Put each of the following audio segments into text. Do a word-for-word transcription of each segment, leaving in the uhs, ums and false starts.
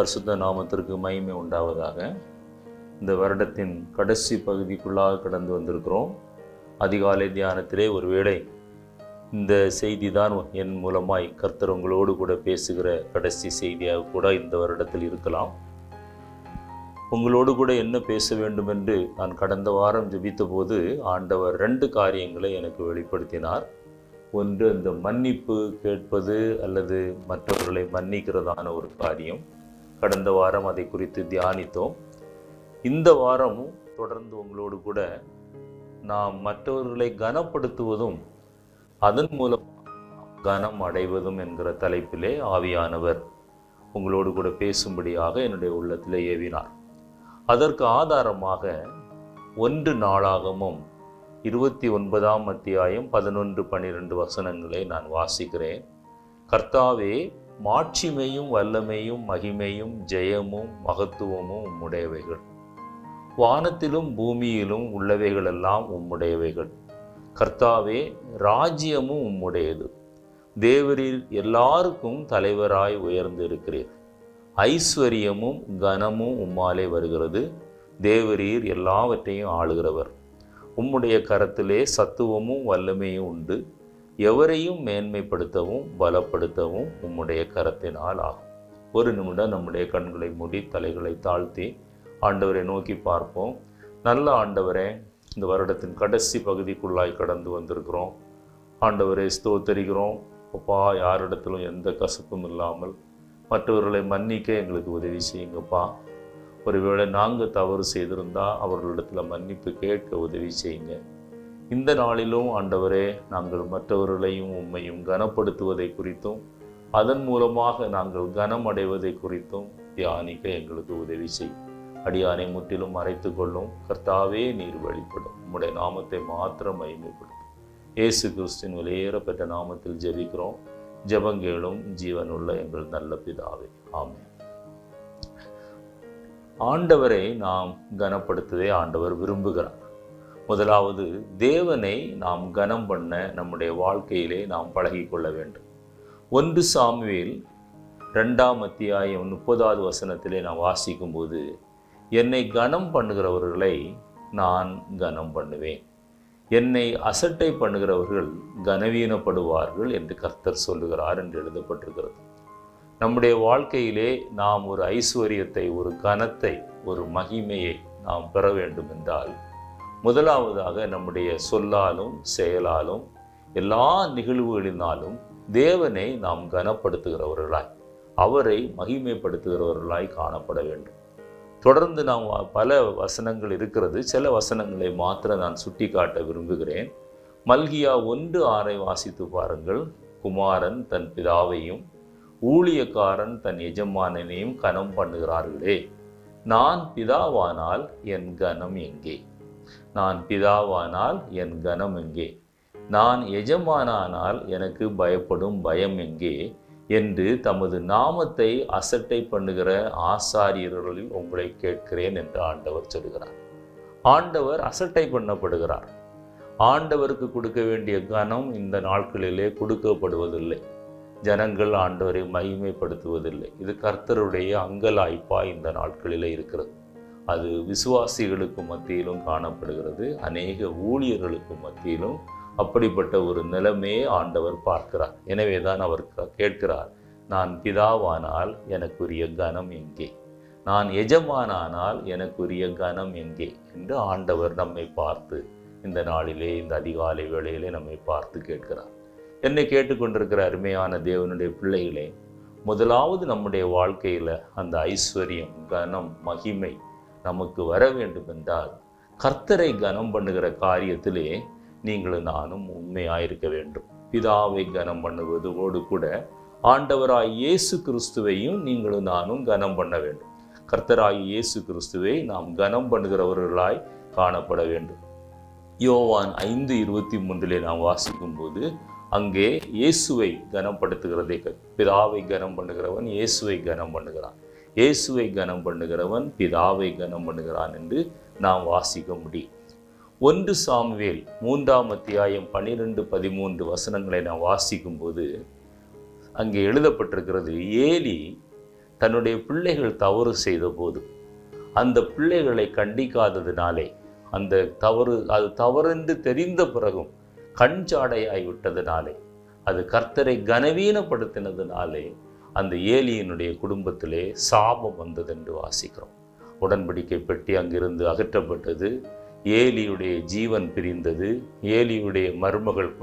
பரிசுத்த நாமத்திற்கு மகிமை உண்டாவதாக. இந்த வருடத்தின் கடைசி பகுதிக்குள்ளாக கடந்து வந்திருக்கிறோம். அதிகாலை தியானத்திலே ஒருவேளை இந்த செய்தி தான் என் மூலமாய் கர்த்தர் உங்களோடு கூட பேசுகிற கடைசி செய்தியாக கூட இந்த வருடத்தில் இருக்கலாம். உங்களோடு கூட என்ன பேச வேண்டும் என்று நான் கடந்த வாரம் ஜெபித்த போது ஆண்டவர் ரெண்டு காரியங்களை எனக்கு வெளிப்படுத்தினார். ஒன்று, இந்த மன்னிப்பு கேட்பது அல்லது மற்றவர்களை மன்னிக்கிறதான ஒரு காரியம். கடந்த வாரம் அதை குறித்து தியானித்தோம். இந்த வாரமும் தொடர்ந்து உங்களோடு கூட நாம் மற்றவர்களை கனப்படுத்துவதும் அதன் மூலம் கனம் அடைவதும் என்கிற தலைப்பிலே ஆவியானவர் உங்களோடு கூட பேசும்படியாக என்னுடைய உள்ளத்திலே ஏவினார். அதற்கு ஆதாரமாக ஒன்று நாளாகமும் இருபத்தி ஒன்பதாம் அத்தியாயம் பதினொன்று பன்னிரெண்டு வசனங்களை நான் வாசிக்கிறேன். கர்த்தாவே, மாட்சிமையும் வல்லமையும் மகிமையும் ஜெயமும் மகத்துவமும் உம்முடையவைகள். வானத்திலும் பூமியிலும் உள்ளவைகளெல்லாம் உம்முடையவைகள். கர்த்தாவே, ராஜ்யமும் உம்முடையது. தேவரீர் எல்லாருக்கும் தலைவராய் உயர்ந்து இருக்கிறீர். ஐஸ்வர்யமும் கனமும் உம்மாலே வருகிறது. தேவரீர் எல்லாவற்றையும் ஆளுகிறவர். உம்முடைய கரத்திலே சத்துவமும் வல்லமையும் உண்டு. எவரையும் மேன்மைப்படுத்தவும் பலப்படுத்தவும் உம்முடைய கரத்தினால் ஆகும். ஒரு நிமிடம் நம்முடைய கண்களை மூடி தலைகளை தாழ்த்தி ஆண்டவரை நோக்கி பார்ப்போம். நல்ல ஆண்டவரே, இந்த வருடத்தின் கடைசி பகுதிக்குள்ளாய் கடந்து வந்திருக்கிறோம். ஆண்டவரை ஸ்தோத்தரிக்கிறோம். அப்பா, யாரிடத்திலும் எந்த கசப்பும் இல்லாமல் மற்றவர்களை மன்னிக்க எங்களுக்கு உதவி செய்யுங்கப்பா. ஒருவேளை நாங்கள் தவறு செய்திருந்தால் அவர்களிடத்தில் மன்னிப்பு கேட்க உதவி செய்யுங்க. இந்த நாளிலும் ஆண்டவரே, நாங்கள் மற்றவர்களையும் உம்மையும் கனப்படுத்துவதை குறித்தும் அதன் மூலமாக நாங்கள் கனம் அடைவதை குறித்தும் தியானிக்க எங்களுக்கு உதவி செய்யும். அடியானை முற்றிலும் மறைத்து கொள்ளும். கர்த்தாவே, நீர் வெளிப்படும். உம்முடைய நாமத்தை மாத்திரம் மகிமைப்படுத்தும். இயேசு கிறிஸ்துவின் விலையேறப்பட்ட நாமத்தில் ஜெபிக்கிறோம். ஜெபங்கேளும் ஜீவனுள்ள எங்கள் நல்ல பிதாவே, ஆமென். ஆண்டவரை நாம் கனப்படுத்துவதை ஆண்டவர் விரும்புகிறார். முதலாவது, தேவனை நாம் கனம் பண்ண நம்முடைய வாழ்க்கையிலே நாம் பழகி கொள்ள வேண்டும். ஒன்று சாமுவேல் ரெண்டாம் அத்தியாயம் முப்பதாவது வசனத்திலே நாம் வாசிக்கும் போது, என்னை கனம் பண்ணுகிறவர்களை நான் கனம் பண்ணுவேன், என்னை அசட்டை பண்ணுகிறவர்கள் கனவீனப்படுவார்கள் என்று கர்த்தர் சொல்லுகிறார் என்று எழுதப்பட்டிருக்கிறது. நம்முடைய வாழ்க்கையிலே நாம் ஒரு ஐஸ்வர்யத்தை, ஒரு கனத்தை, ஒரு மகிமையை நாம் பெற வேண்டும் என்றால் முதலாவதாக நம்முடைய சொல்லாலும் செயலாலும் எல்லா நிகழ்வுகளினாலும் தேவனை நாம் கனப்படுத்துகிறவர்களாய், அவரை மகிமைப்படுத்துகிறவர்களாய் காணப்பட வேண்டும். தொடர்ந்து நாம் பல வசனங்கள் இருக்கிறது. சில வசனங்களை மாத்திரம் நான் சுட்டி காட்ட விரும்புகிறேன். மல்கியா ஒன்று ஆறை வாசித்து பாருங்கள். குமாரன் தன் பிதாவையும் ஊழியக்காரன் தன் எஜமானனையும் கனம் பண்ணுகிறார்களே, நான் பிதாவானால் என் கனம் எங்கே? நான் பிதாவானால் என் கனம் எங்கே? நான் எஜமானானால் எனக்கு பயப்படும் பயம் எங்கே என்று தமது நாமத்தை அசட்டை பண்ணுகிற ஆசாரியர்களில் உங்களை கேட்கிறேன் என்று ஆண்டவர் சொல்கிறார். ஆண்டவர் அசட்டை பண்ணப்படுகிறார். ஆண்டவருக்கு கொடுக்க வேண்டிய கனம் இந்த நாட்களிலே கொடுக்கப்படுவதில்லை. ஜனங்கள் ஆண்டவரை மகிமைப்படுத்துவதில்லை. இது கர்த்தருடைய அங்கலாய்ப்பா இந்த நாட்களிலே இருக்கிறது. அது விசுவாசிகளுக்கு மத்தியிலும் காணப்படுகிறது. அநேக ஊழியர்களுக்கு மத்தியிலும் அப்படிப்பட்ட ஒரு நிலைமையை ஆண்டவர் பார்க்கிறார். எனவே தான் அவர் கேட்கிறார், நான் பிதாவானால் எனக்குரிய கனம் எங்கே? நான் எஜமானானால் எனக்குரிய கனம் எங்கே என்று ஆண்டவர் நம்மை பார்த்து இந்த நாளிலே, இந்த அதிகாலை வேளையிலே நம்மை பார்த்து கேட்கிறார். என்னை கேட்டுக்கொண்டிருக்கிற அருமையான தேவனுடைய பிள்ளைகளே, முதலாவது நம்முடைய வாழ்க்கையில் அந்த ஐஸ்வர்யம், கனம், மகிமை நமக்கு வர வேண்டும் என்றால் கர்த்தரை கனம் பண்ணுகிற காரியத்திலே நீங்களும் நானும் உண்மையாயிருக்க வேண்டும். பிதாவை கனம் பண்ணுவதோடு கூட ஆண்டவராய் இயேசு கிறிஸ்துவையும் நீங்களும் நானும் கனம் பண்ண வேண்டும். கர்த்தராய் இயேசு கிறிஸ்துவை நாம் கனம் பண்ணுகிறவர்களாய் காணப்பட வேண்டும். யோவான் ஐந்து இருபத்தி மூன்றிலே நாம் வாசிக்கும் போது அங்கே இயேசுவை கனப்படுத்துகிறதை, பிதாவை கனம் பண்ணுகிறவன் இயேசுவை கனம் பண்ணுகிறான், இயேசுவை கனம் பண்ணுகிறவன் பிதாவை கனம் பண்ணுகிறான் என்று நாம் வாசிக்க முடியும். ஒன்று சாமுவேல் மூன்றாம் அத்தியாயம் பனிரெண்டு பதிமூன்று வசனங்களை நாம் வாசிக்கும் போது அங்கே எழுதப்பட்டிருக்கிறது, ஏலி தன்னுடைய பிள்ளைகள் தவறு செய்த போது அந்த பிள்ளைகளை கண்டிக்காததினாலே, அந்த தவறு அது தவறென்று தெரிந்த பிறகும் கஞ்சாடையாய் விட்டதினாலே, அது கர்த்தரை கனவீனப்படுத்தினதினாலே அந்த ஏலியினுடைய குடும்பத்திலே சாபம் வந்தது என்று வாசிக்கிறோம். உடன்படிக்கை பெட்டி அங்கிருந்து அகற்றப்பட்டது. ஏலியுடைய ஜீவன் பிரிந்தது. ஏலியுடைய மருமகள்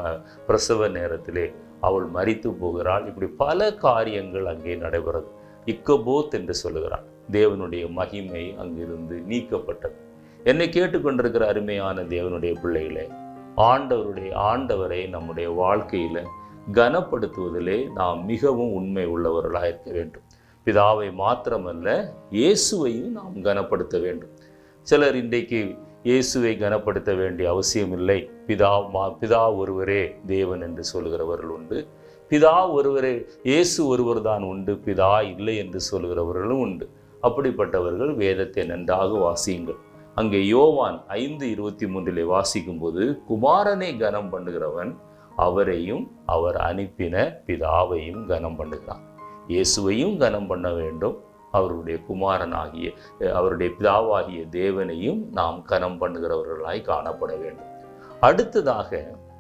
பிரசவ நேரத்திலே அவள் மரித்து போகிறாள். இப்படி பல காரியங்கள் அங்கே நடைபெறது. இக்கபோத் என்று சொல்லுகிறாள். தேவனுடைய மகிமை அங்கிருந்து நீக்கப்பட்டது. என்னை கேட்டுக்கொண்டிருக்கிற அருமையான தேவனுடைய பிள்ளைகளே, ஆண்டவருடைய ஆண்டவரை நம்முடைய வாழ்க்கையில கனப்படுத்துவதிலே நாம் மிகவும் உண்மை உள்ளவர்களாக இருக்க வேண்டும். பிதாவை மாத்திரமல்ல, இயேசுவையும் நாம் கனப்படுத்த வேண்டும். சிலர் இன்றைக்கு இயேசுவை கனப்படுத்த வேண்டிய அவசியம் இல்லை, பிதா மா பிதா ஒருவரே தேவன் என்று சொல்கிறவர்கள் உண்டு. பிதா ஒருவரே, இயேசு ஒருவர் தான் உண்டு, பிதா இல்லை என்று சொல்கிறவர்களும் உண்டு. அப்படிப்பட்டவர்கள் வேதத்தை நன்றாக வாசியுங்கள். அங்கே யோவான் ஐந்து இருபத்தி மூன்றிலே வாசிக்கும் போது, குமாரனை கனம் பண்ணுகிறவன் அவரையும் அவர் அனுப்பின பிதாவையும் கனம் பண்ணுகிறான். இயேசுவையும் கனம் பண்ண வேண்டும், அவருடைய குமாரனாகிய அவருடைய பிதாவாகிய தேவனையும் நாம் கனம் பண்ணுகிறவர்களாய் காணப்பட வேண்டும். அடுத்ததாக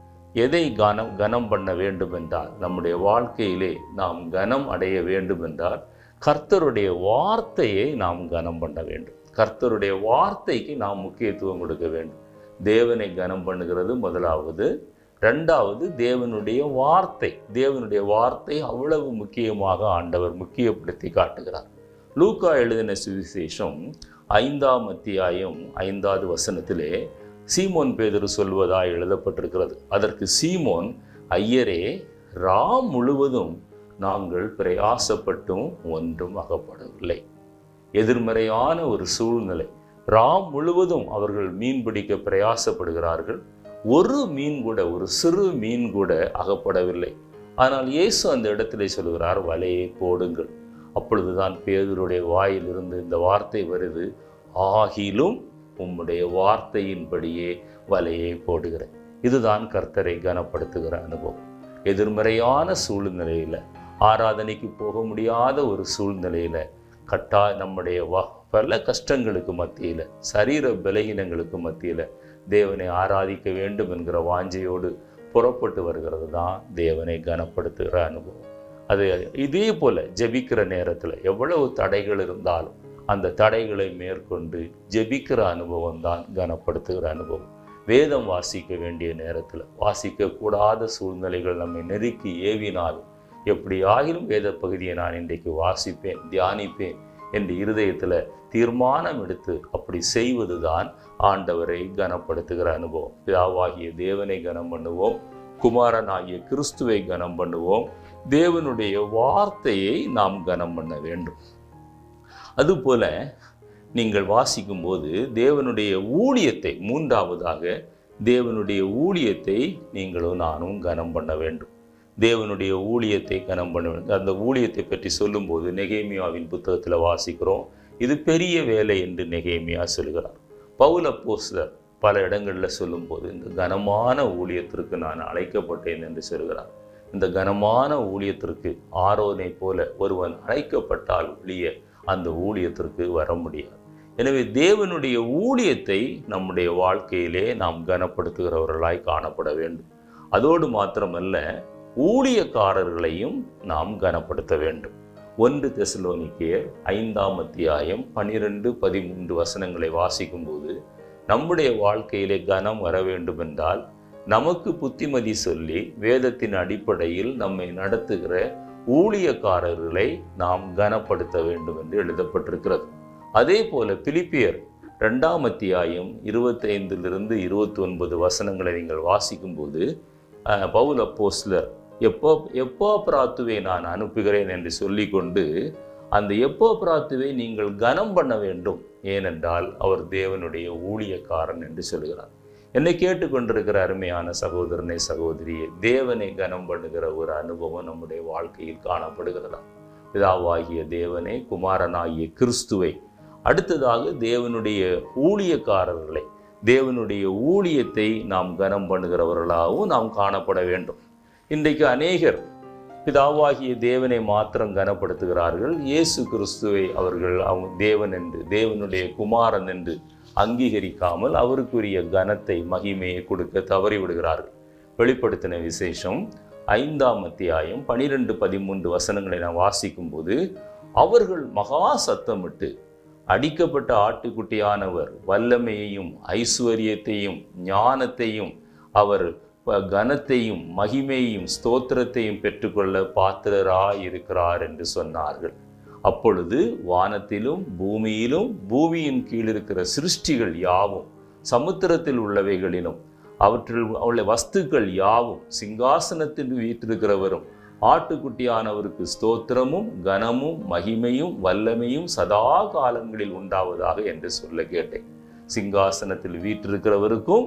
எதை கனம் கனம் பண்ண வேண்டும் என்றால், நம்முடைய வாழ்க்கையிலே நாம் கனம் அடைய வேண்டும் என்றால் கர்த்தருடைய வார்த்தையை நாம் கனம் பண்ண வேண்டும். கர்த்தருடைய வார்த்தைக்கு நாம் முக்கியத்துவம் கொடுக்க வேண்டும். தேவனை கனம் பண்ணுகிறது முதலாவது. ரெண்டாவது, தேவனுடைய வார்த்தை. தேவனுடைய வார்த்தை அவ்வளவு முக்கியமாக ஆண்டவர் முக்கியப்படுத்தி காட்டுகிறார். லூக்கா எழுதின சுவிசேஷம் ஐந்தாம் அத்தியாயம் ஐந்தாவது வசனத்திலே சீமோன் பேதுரு சொல்வதாய் எழுதப்பட்டிருக்கிறது. அதற்கு சீமோன், ஐயரே, ரா முழுவதும் நாங்கள் பிரயாசப்பட்டும் ஒன்றும் அகப்படவில்லை. எதிர்மறையான ஒரு சூழ்நிலை. ரா முழுவதும் அவர்கள் மீன் பிடிக்க பிரயாசப்படுகிறார்கள். ஒரு மீன் கூட, ஒரு சிறு மீன் கூட அகப்படவில்லை. ஆனால் இயேசு அந்த இடத்திலே சொல்கிறார், வலையை போடுங்கள். அப்பொழுதுதான் பேதுருடைய வாயிலிருந்து இந்த வார்த்தை வருது, ஆகிலும் உம்முடைய வார்த்தையின்படியே வலையை போடுகிறேன். இதுதான் கர்த்தரை கனப்படுத்துகிற அனுபவம். எதிர்மறையான சூழ்நிலையில, ஆராதனைக்கு போக முடியாத ஒரு சூழ்நிலையில, கட்டா நம்முடைய வா பல கஷ்டங்களுக்கு மத்தியில, சரீர பலகீனங்களுக்கு மத்தியில தேவனை ஆராதிக்க வேண்டும் என்கிற வாஞ்சையோடு புறப்பட்டு வருகிறது தான் தேவனை கனப்படுத்துகிற அனுபவம். அது இதே போல ஜெபிக்கிற நேரத்தில் எவ்வளவு தடைகள் இருந்தாலும் அந்த தடைகளை மேற்கொண்டு ஜெபிக்கிற அனுபவம் தான் கனப்படுத்துகிற அனுபவம். வேதம் வாசிக்க வேண்டிய நேரத்தில், வாசிக்க கூடாத சூழ்நிலைகள் நம்மை நெருக்கி ஏவினாலும், எப்படி ஆகிலும் வேத பகுதியை நான் இன்றைக்கு வாசிப்பேன், தியானிப்பேன் என்று இருதயத்தில் தீர்மானம் எடுத்து அப்படி செய்வது தான் ஆண்டவரை கனப்படுத்துகிற அனுபவம். பிதாவாகிய தேவனை கனம் பண்ணுவோம், குமாரனாகிய கிறிஸ்துவை கனம் பண்ணுவோம், தேவனுடைய வார்த்தையை நாம் கனம் பண்ண வேண்டும். அதுபோல நீங்கள் வாசிக்கும் போது தேவனுடைய ஊழியத்தை, மூன்றாவதாக தேவனுடைய ஊழியத்தை நீங்களும் நானும் கனம் பண்ண வேண்டும். தேவனுடைய ஊழியத்தை கனம் பண்ண வேண்டும். அந்த ஊழியத்தை பற்றி சொல்லும்போது நெகேமியாவின் புத்தகத்தில் வாசிக்கிறோம், இது பெரிய வேலை என்று நெகேமியா சொல்கிறார். பவுல் அப்போஸ்தலர் பல இடங்களில் சொல்லும்போது, இந்த கனமான ஊழியத்திற்கு நான் அழைக்கப்பட்டேன் என்று சொல்கிறார். இந்த கனமான ஊழியத்திற்கு ஆரோனை போல ஒருவன் அழைக்கப்பட்டால் ஒழிய அந்த ஊழியத்திற்கு வர முடியாது. எனவே தேவனுடைய ஊழியத்தை நம்முடைய வாழ்க்கையிலே நாம் கனப்படுத்துகிறவர்களாய் காணப்பட வேண்டும். அதோடு மாத்திரமல்ல, ஊழியக்காரர்களையும் நாம் கனப்படுத்த வேண்டும். ஒன்று தெசலோனிக்கேயர் ஐந்தாம் அத்தியாயம் பனிரெண்டு பதிமூன்று வசனங்களை வாசிக்கும் போது, நம்முடைய வாழ்க்கையிலே கனம் வர வேண்டும் என்றால் நமக்கு புத்திமதி சொல்லி வேதத்தின் அடிப்படையில் நம்மை நடத்துகிற ஊழியக்காரர்களை நாம் கனப்படுத்த வேண்டும் என்று எழுதப்பட்டிருக்கிறது. அதே போல பிலிப்பியர் இரண்டாம் அத்தியாயம் இருபத்தி ஐந்திலிருந்து இருபத்தி ஒன்பது வசனங்களை நீங்கள் வாசிக்கும் போது, பவுல் அப்போஸ்தலர் எப்போ எப்போ பிராத்துவை நான் அனுப்புகிறேன் என்று சொல்லி கொண்டு அந்த எப்போ பிராத்துவை நீங்கள் கனம் பண்ண வேண்டும், ஏனென்றால் அவர் தேவனுடைய ஊழியக்காரன் என்று சொல்கிறார். என்னை கேட்டுக்கொண்டிருக்கிற அருமையான சகோதரனை சகோதரியை, தேவனை கனம் பண்ணுகிற ஒரு அனுபவம் நம்முடைய வாழ்க்கையில் காணப்படுகிறதா? பிதாவாகிய தேவனை, குமாரனாகிய கிறிஸ்துவை, அடுத்ததாக தேவனுடைய ஊழியக்காரர்களை, தேவனுடைய ஊழியத்தை நாம் கனம் பண்ணுகிறவர்களாகவும் நாம் காணப்பட வேண்டும். இன்றைக்கு அநேகர் பிதாவாகிய தேவனை மாத்திரம் கனப்படுத்துகிறார்கள். இயேசு கிறிஸ்துவை அவர்கள் அவங்க தேவன் என்று, தேவனுடைய குமாரன் என்று அங்கீகரிக்காமல் அவருக்குரிய கனத்தை மகிமையை கொடுக்க தவறிவிடுகிறார்கள். வெளிப்படுத்தின விசேஷம் ஐந்தாம் அத்தியாயம் பனிரெண்டு பதிமூன்று வசனங்களை நான் வாசிக்கும் போது, அவர்கள் மகா சத்தமிட்டு அடிக்கப்பட்ட ஆட்டுக்குட்டியானவர் வல்லமையையும் ஐஸ்வர்யத்தையும் ஞானத்தையும் அவர் கனத்தையும் மகிமையையும் ஸ்தோத்திரத்தையும் பெற்றுக்கொள்ள பாத்திரராயிருக்கிறார் என்று சொன்னார்கள். அப்பொழுது வானத்திலும் பூமியிலும் பூமியின் கீழ் இருக்கிற சிருஷ்டிகள் யாவும், சமுத்திரத்தில் உள்ளவைகளிலும் அவற்றில் உள்ள வஸ்துக்கள் யாவும், சிங்காசனத்தில் வீற்றிருக்கிறவரும் ஆட்டுக்குட்டியானவருக்கு ஸ்தோத்திரமும் கனமும் மகிமையும் வல்லமையும் சதா காலங்களில் உண்டாவதாக என்று சொல்ல கேட்டேன். சிங்காசனத்தில் வீற்றிருக்கிறவருக்கும்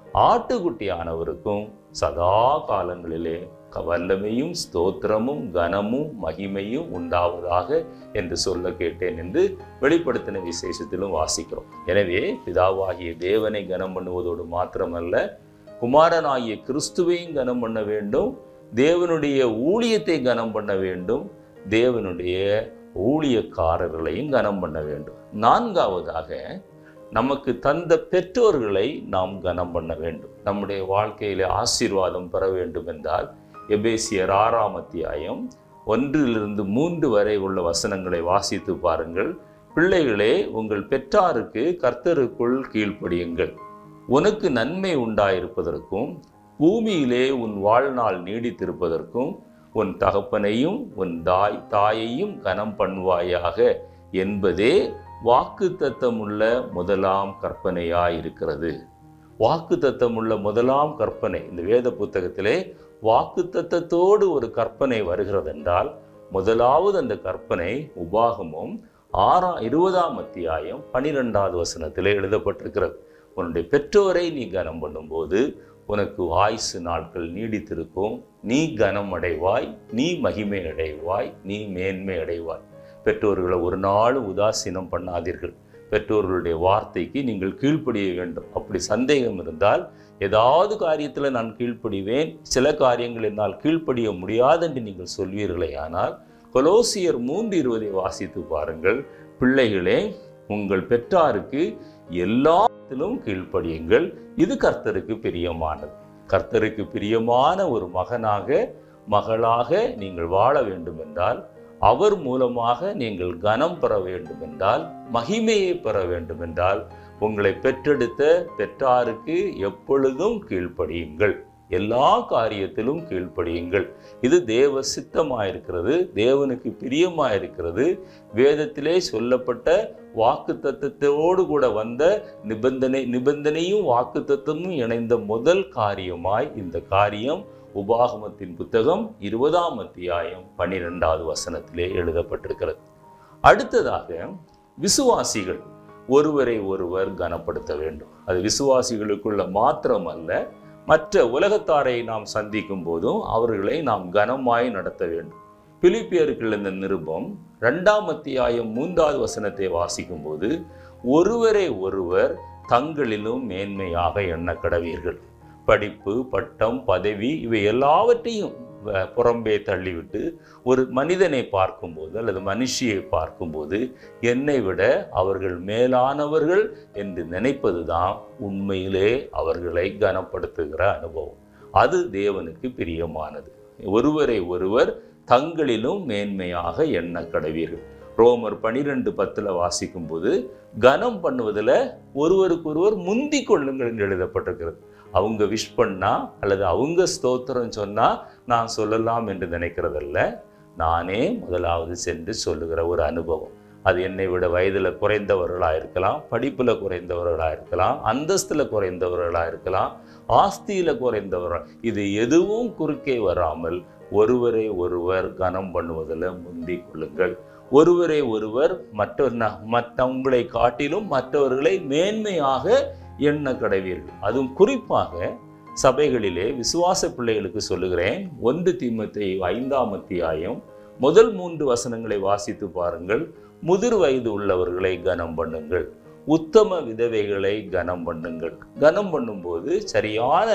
ஆட்டுக்குட்டியானவருக்கும் சதா காலங்களிலே வல்லமையும் ஸ்தோத்திரமும் கனமும் மகிமையும் உண்டாவதாக என்று சொல்ல கேட்டேன் என்று வெளிப்படுத்தின விசேஷத்திலும் வாசிக்கிறோம். எனவே பிதாவாகிய தேவனை கனம் பண்ணுவதோடு மாத்திரமல்ல, குமாரனாகிய கிறிஸ்துவையும் கனம் பண்ண வேண்டும், தேவனுடைய ஊழியத்தை கனம் பண்ண வேண்டும், தேவனுடைய ஊழியக்காரர்களையும் கனம் பண்ண வேண்டும். நான்காவதாக, நமக்கு தந்த பெற்றோர்களை நாம் கனம் பண்ண வேண்டும். நம்முடைய வாழ்க்கையிலே ஆசீர்வாதம் பெற வேண்டும் என்றால் எபேசியர் ஆறாம் அத்தியாயம் ஒன்றிலிருந்து மூன்று வரை உள்ள வசனங்களை வாசித்து பாருங்கள். பிள்ளைகளே, உங்கள் பெற்றாருக்கு கர்த்தருக்குள் கீழ்ப்படியுங்கள். உனக்கு நன்மை உண்டாயிருப்பதற்கும் பூமியிலே உன் வாழ்நாள் நீடித்திருப்பதற்கும் உன் தகப்பனையும் உன் தாய் தாயையும் கனம் பண்ணுவாயாக என்பதே வாக்கு தத்தமுள்ள முதலாம் கற்பனையாயிருக்கிறது. வாக்கு தத்தமுள்ள முதலாம் கற்பனை, இந்த வேத புத்தகத்திலே வாக்கு தத்தத்தோடு ஒரு கற்பனை வருகிறது என்றால், முதலாவது அந்த கற்பனை உபாகமும் ஆறாம் இருபதாம் அத்தியாயம் பனிரெண்டாவது வசனத்திலே எழுதப்பட்டிருக்கிறது. உன்னுடைய பெற்றோரை நீ கனம் பண்ணும்போது உனக்கு ஆயுசு நாட்கள் நீடித்திருக்கும், நீ கனம் அடைவாய், நீ மகிமை அடைவாய், நீ மேன்மை அடைவாய். பெற்றோர்களை ஒரு நாளும் உதாசீனம் பண்ணாதீர்கள். பெற்றோர்களுடைய வார்த்தைக்கு நீங்கள் கீழ்ப்படிய வேண்டும். அப்படி சந்தேகம் இருந்தால், ஏதாவது காரியத்தில் நான் கீழ்ப்படிவேன், சில காரியங்கள் என்னால் கீழ்ப்படிய முடியாது என்று நீங்கள் சொல்வீர்களே ஆனால், கொலோசியர் மூன்று இருபதை வாசித்து பாருங்கள். பிள்ளைகளே, உங்கள் பெற்றாருக்கு எல்லாத்திலும் கீழ்ப்படியுங்கள், இது கர்த்தருக்கு பிரியமானது. கர்த்தருக்கு பிரியமான ஒரு மகனாக மகளாக நீங்கள் வாழ வேண்டும் என்றால், அவர் மூலமாக நீங்கள் கனம் பெற வேண்டும் என்றால், மகிமையை பெற வேண்டும் என்றால், உங்களை பெற்றெடுத்த பெற்றாருக்கு எப்பொழுதும் கீழ்ப்படியுங்கள், எல்லா காரியத்திலும் கீழ்ப்படியுங்கள். இது தேவ சித்தமாயிருக்கிறது, தேவனுக்கு பிரியமாயிருக்கிறது. வேதத்திலே சொல்லப்பட்ட வாக்கு தத்தத்தோடு கூட வந்த நிபந்தனை நிபந்தனையும் வாக்கு தத்தமும் இணைந்த முதல் காரியமாய் இந்த காரியம் உபாகமத்தின் புத்தகம் இருபதாம் அத்தியாயம் பன்னிரெண்டாவது வசனத்திலே எழுதப்பட்டிருக்கிறது. அடுத்ததாக, விசுவாசிகள் ஒருவரை ஒருவர் கனப்படுத்த வேண்டும். அது விசுவாசிகளுக்குள்ள மாத்திரமல்ல, மற்ற உலகத்தாரை நாம் சந்திக்கும் போதும் அவர்களை நாம் கனமாய் நடத்த வேண்டும். பிலிப்பியர்கள் இந்த நிருபம் இரண்டாம் அத்தியாயம் மூன்றாவது வசனத்தை வாசிக்கும் போது, ஒருவரை ஒருவர் தங்களிலும் மேன்மையாக எண்ண கடவீர்கள். படிப்பு, பட்டம், பதவி இவை எல்லாவற்றையும் புறம்பே தள்ளிவிட்டு ஒரு மனிதனை பார்க்கும்போது அல்லது மனுஷியை பார்க்கும்போது என்னை விட அவர்கள் மேலானவர்கள் என்று நினைப்பது தான் உண்மையிலே அவர்களை கனப்படுத்துகிற அனுபவம். அது தேவனுக்கு பிரியமானது. ஒருவரை ஒருவர் தங்களிலும் மேன்மையாக எண்ண கடவீர்கள். ரோமர் பனிரெண்டு பத்துல வாசிக்கும் போது கனம் பண்ணுவதில் ஒருவருக்கு ஒருவர் முந்தி கொள்ளுங்கள் என்று எழுதப்பட்டிருக்கிறது. அவங்க விஷ் பண்ணா அல்லது அவங்க ஸ்தோத்திரம் சொன்னா நான் சொல்லலாம் என்று நினைக்கிறதல்ல, நானே முதலாவது சென்று சொல்லுகிற ஒரு அனுபவம். அது என்னை விட வயதில் குறைந்தவர்களாக இருக்கலாம், படிப்பில் குறைந்தவர்களாக இருக்கலாம், அந்தஸ்தில் குறைந்தவர்களாக இருக்கலாம், ஆஸ்தியில் குறைந்தவர்கள், இது எதுவும் குறுக்கே வராமல் ஒருவரை ஒருவர் கனம் பண்ணுவதில் முந்தி கொள்ளுங்கள். ஒருவரை ஒருவர் மற்ற மற்றவங்களை காட்டிலும் மற்றவர்களை மேன்மையாக எண்ண கடவீர்கள். அதுவும் குறிப்பாக சபைகளிலே விசுவாச பிள்ளைகளுக்கு சொல்லுகிறேன். ஒன்று தீமோத்தேயு ஐந்தாம் அத்தியாயம் முதல் மூன்று வசனங்களை வாசித்து பாருங்கள். முதிர் வயது உள்ளவர்களை கனம் பண்ணுங்கள், உத்தம விதவைகளை கனம் பண்ணுங்கள். கனம் பண்ணும்போது சரியான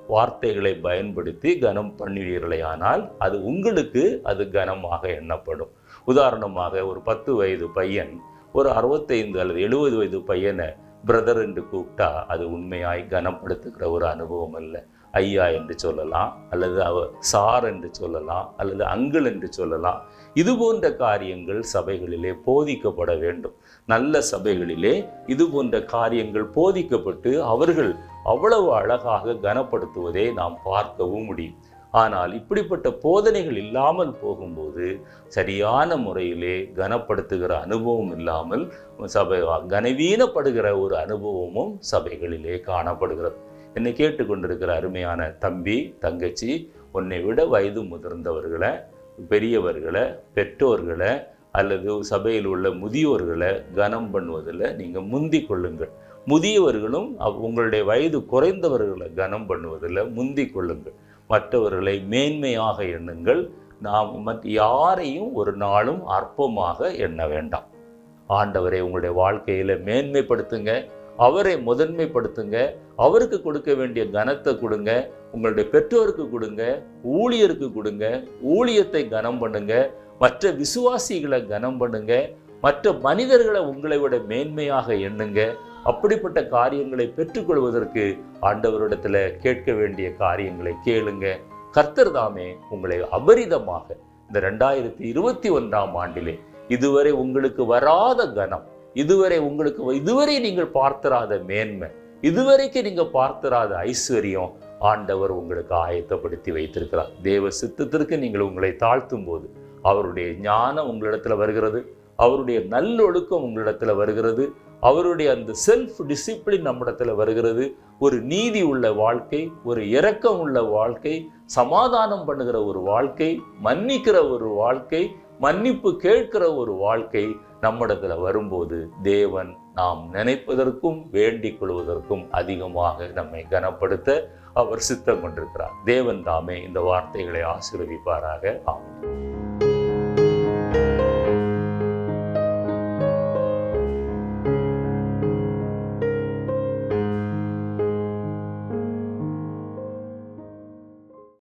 வார்த்தைகளை பயன்படுத்தி கனம் பண்ணுவீர்களே ஆனால் அது உங்களுக்கு அது கனமாக எண்ணப்படும். உதாரணமாக ஒரு பத்து வயது பையன் ஒரு அறுபத்தைந்து அல்லது எழுபது வயது பையனை பிரதர் என்று கூப்பிட்டா அது உண்மையாய் கனப்படுத்துகிற ஒரு அனுபவம் அல்ல. ஐயா என்று சொல்லலாம், அல்லது அவ சார் என்று சொல்லலாம், அல்லது அங்கிள் என்று சொல்லலாம். இது போன்ற காரியங்கள் சபைகளிலே போதிக்கப்பட வேண்டும். நல்ல சபைகளிலே இது போன்ற காரியங்கள் போதிக்கப்பட்டு அவர்கள் அவ்வளவு அழகாக கனப்படுத்துவதை நாம் பார்க்கவும் முடியும். ஆனால் இப்படிப்பட்ட போதனைகள் இல்லாமல் போகும்போது சரியான முறையிலே கனப்படுத்துகிற அனுபவம் இல்லாமல் சபை கனவீனப்படுகிற ஒரு அனுபவமும் சபைகளிலே காணப்படுகிறது. என்னை கேட்டுக்கொண்டிருக்கிற அருமையான தம்பி தங்கச்சி, உன்னை விட வயது முதிர்ந்தவர்களை, பெரியவர்களை, பெற்றோர்களை அல்லது சபையில் உள்ள முதியோர்களை கனம் பண்ணுவதில் நீங்கள் முந்தி கொள்ளுங்கள். முதியவர்களும் உங்களுடைய வயது குறைந்தவர்களை கனம் பண்ணுவதில் முந்தி கொள்ளுங்கள். மற்றவர்களை மேன்மையாக எண்ணுங்கள். நாம் மற்ற யாரையும் ஒரு நாளும் அற்பமாக எண்ண வேண்டாம். ஆண்டவரை உங்களுடைய வாழ்க்கையில் மேன்மைப்படுத்துங்க, அவரை முதன்மைப்படுத்துங்க, அவருக்கு கொடுக்க வேண்டிய கனத்தை கொடுங்க, உங்களுடைய பெற்றோருக்கு கொடுங்க, ஊழியருக்கு கொடுங்க, ஊழியத்தை கனம் பண்ணுங்க, மற்ற விசுவாசிகளை கனம் பண்ணுங்க, மற்ற மனிதர்களை உங்களை விட மேன்மையாக எண்ணுங்க. அப்படிப்பட்ட காரியங்களை பெற்றுக்கொள்வதற்கு ஆண்டவரிடத்துல கேட்க வேண்டிய காரியங்களை கேளுங்க. கர்த்தர் தாமே உங்களை அபரிதமாக இந்த ரெண்டாயிரத்தி இருபத்தி ஒன்றாம் ஆண்டிலே இதுவரை உங்களுக்கு வராத கனம், இதுவரை உங்களுக்கு இதுவரை நீங்கள் பார்த்திராத மேன்மை, இதுவரைக்கு நீங்க பார்த்திராத ஐஸ்வர்யம் ஆண்டவர் உங்களுக்கு ஆயத்தப்படுத்தி வைத்திருக்கிறார். தேவ சித்தத்திற்கு நீங்கள் உங்களை தாழ்த்தும் போது அவருடைய ஞானம் உங்களிடத்துல வருகிறது, அவருடைய நல்லொழுக்கம் உங்களிடத்துல வருகிறது, அவருடைய அந்த செல்ஃப் டிசிப்ளின் நம்மிடத்துல வருகிறது. ஒரு நீதி உள்ள வாழ்க்கை, ஒரு இரக்கம் உள்ள வாழ்க்கை, சமாதானம் பண்ணுகிற ஒரு வாழ்க்கை, மன்னிக்கிற ஒரு வாழ்க்கை, மன்னிப்பு கேட்கிற ஒரு வாழ்க்கை நம்மிடத்துல வரும்போது தேவன் நாம் நினைப்பதற்கும் வேண்டிக் கொள்வதற்கும் அதிகமாக நம்மை கனப்படுத்த அவர் சித்தம் கொண்டிருக்கிறார். தேவன் தாமே இந்த வார்த்தைகளை ஆசீர்வதிப்பாராக. ஆமென்.